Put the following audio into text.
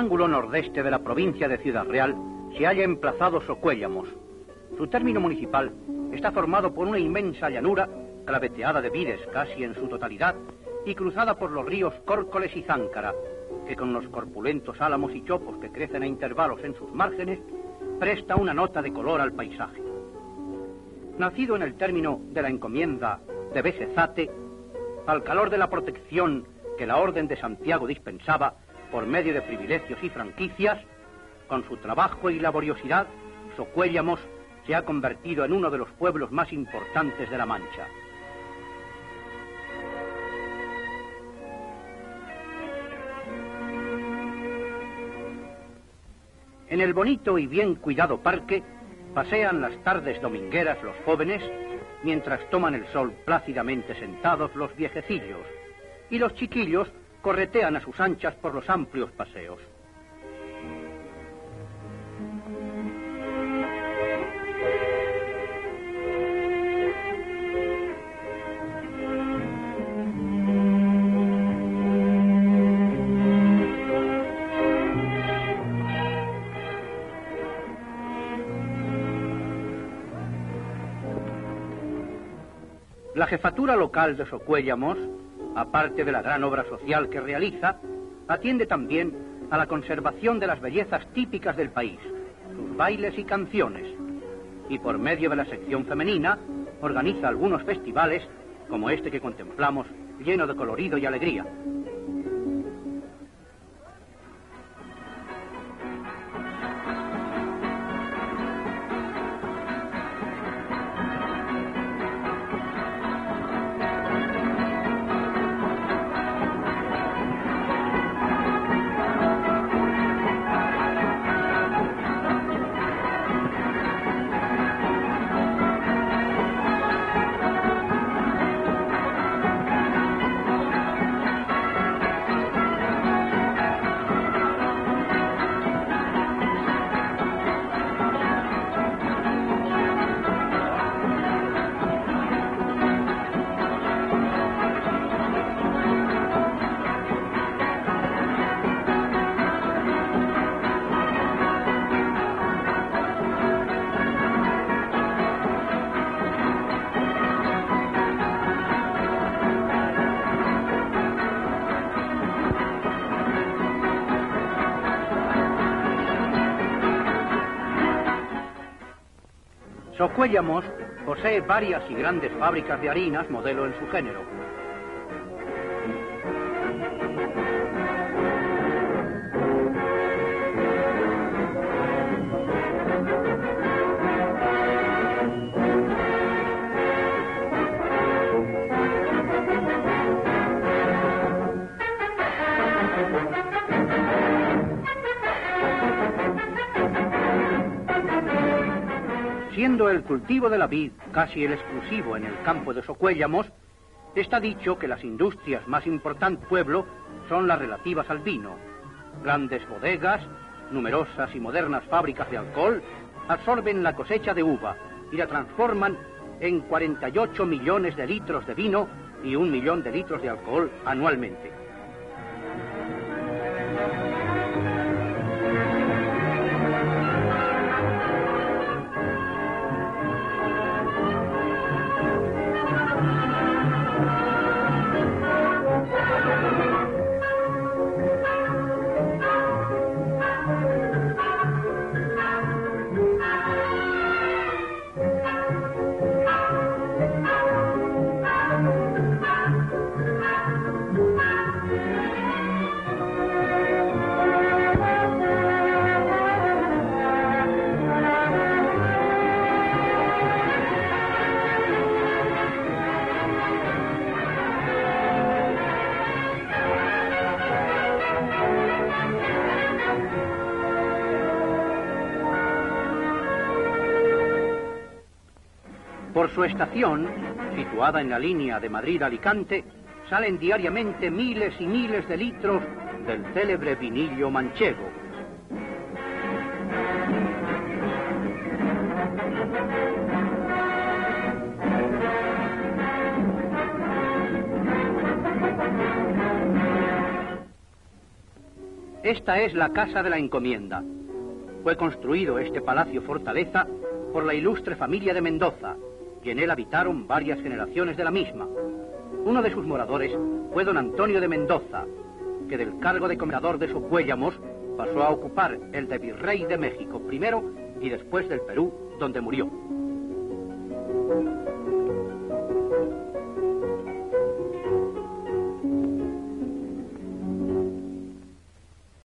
ángulo nordeste de la provincia de Ciudad Real se halla emplazado Socuéllamos. Su término municipal está formado por una inmensa llanura, claveteada de vides casi en su totalidad, y cruzada por los ríos Córcoles y Záncara, que con los corpulentos álamos y chopos que crecen a intervalos en sus márgenes, presta una nota de color al paisaje. Nacido en el término de la encomienda de Besezate, al calor de la protección que la Orden de Santiago dispensaba por medio de privilegios y franquicias, con su trabajo y laboriosidad, Socuéllamos se ha convertido en uno de los pueblos más importantes de La Mancha. En el bonito y bien cuidado parque pasean las tardes domingueras los jóvenes, mientras toman el sol plácidamente sentados los viejecillos, y los chiquillos corretean a sus anchas por los amplios paseos. La jefatura local de Socuéllamos, aparte de la gran obra social que realiza, atiende también a la conservación de las bellezas típicas del país, sus bailes y canciones, y por medio de la sección femenina organiza algunos festivales, como este que contemplamos, lleno de colorido y alegría. Socuéllamos posee varias y grandes fábricas de harinas modelo en su género. Siendo el cultivo de la vid casi el exclusivo en el campo de Socuéllamos, está dicho que las industrias más importantes del pueblo son las relativas al vino. Grandes bodegas, numerosas y modernas fábricas de alcohol, absorben la cosecha de uva y la transforman en 48 millones de litros de vino y 1 millón de litros de alcohol anualmente. Por su estación, situada en la línea de Madrid-Alicante, salen diariamente miles y miles de litros del célebre vinillo manchego. Esta es la Casa de la Encomienda. Fue construido este palacio fortaleza por la ilustre familia de Mendoza, y en él habitaron varias generaciones de la misma. Uno de sus moradores fue don Antonio de Mendoza, que del cargo de comendador de Socuéllamos pasó a ocupar el de virrey de México primero y después del Perú, donde murió.